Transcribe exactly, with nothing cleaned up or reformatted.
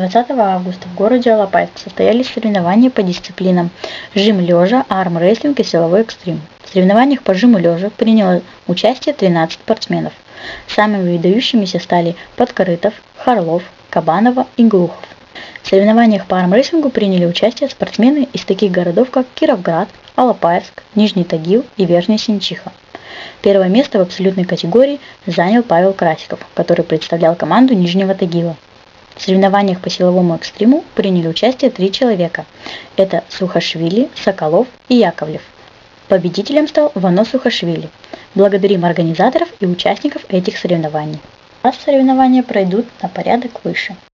двадцатого августа в городе Алапаевск состоялись соревнования по дисциплинам жим лежа, армрестлинг и силовой экстрим. В соревнованиях по жиму лежа приняло участие тринадцать спортсменов. Самыми выдающимися стали Подкорытов, Харлов, Кабанова и Глухов. В соревнованиях по армрестлингу приняли участие спортсмены из таких городов, как Кировград, Алапаевск, Нижний Тагил и Верхняя Синчиха. Первое место в абсолютной категории занял Павел Красиков, который представлял команду Нижнего Тагила. В соревнованиях по силовому экстриму приняли участие три человека. Это Сухашвили, Соколов и Яковлев. Победителем стал Вано Сухашвили. Благодарим организаторов и участников этих соревнований. А соревнования пройдут на порядок выше.